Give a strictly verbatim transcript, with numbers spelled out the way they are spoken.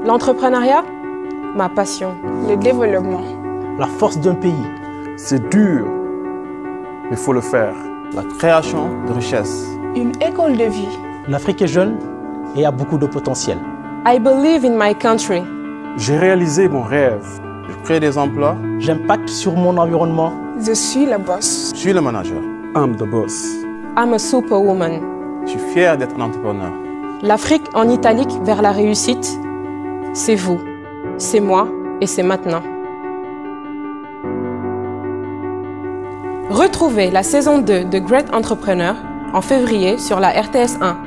L'entrepreneuriat, ma passion. Le développement. La force d'un pays. C'est dur, mais il faut le faire. La création de richesses. Une école de vie. L'Afrique est jeune et a beaucoup de potentiel. I believe in my country. J'ai réalisé mon rêve. Je crée des emplois. J'impacte sur mon environnement. Je suis la boss. Je suis le manager. I'm the boss. I'm a superwoman. Je suis fier d'être un entrepreneur. L'Afrique en italique vers la réussite, c'est vous, c'est moi et c'est maintenant. Retrouvez la saison deux de Great Entrepreneur en février sur la R T S un.